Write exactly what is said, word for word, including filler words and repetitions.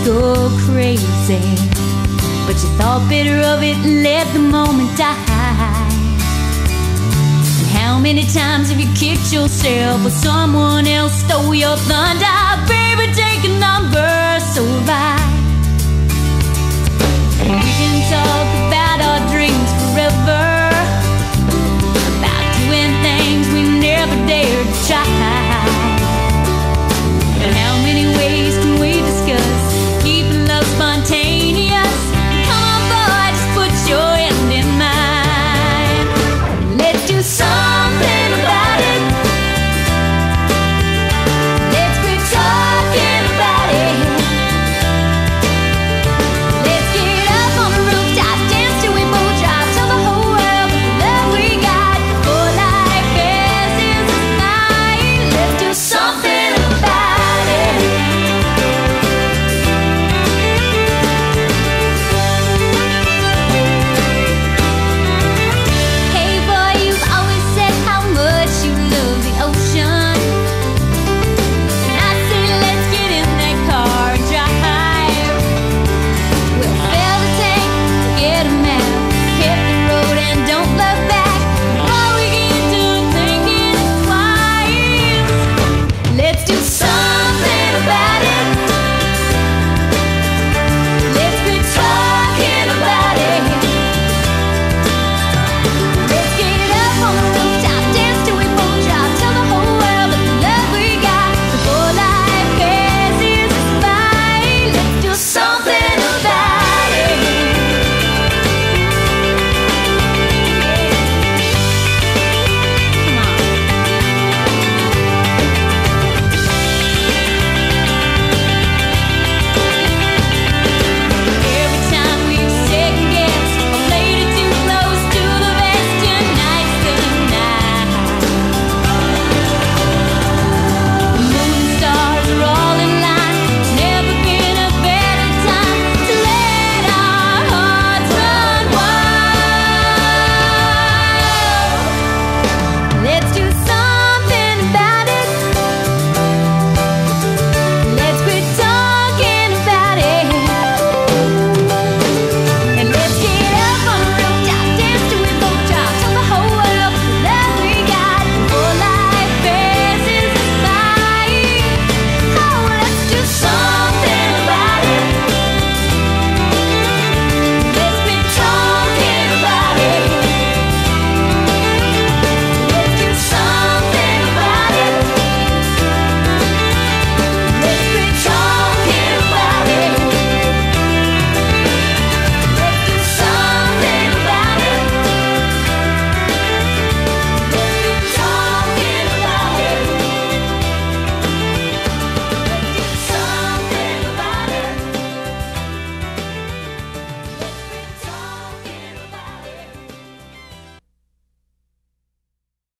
go crazy, but you thought better of it and let the moment die. And how many times have you kicked yourself or someone else stole your thunder? Baby, take a number, so have I. And we can talk about our dreams forever, about doing things we never dared to try.